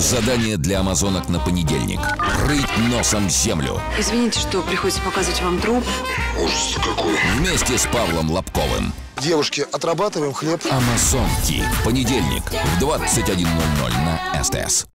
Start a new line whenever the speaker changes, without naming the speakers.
Задание для амазонок на понедельник. Рыть носом землю.
Извините, что приходится показывать вам труп.
Ужас какой.
Вместе с Павлом Лобковым.
Девушки, отрабатываем хлеб.
Амазонки. В понедельник в 21:00 на СТС.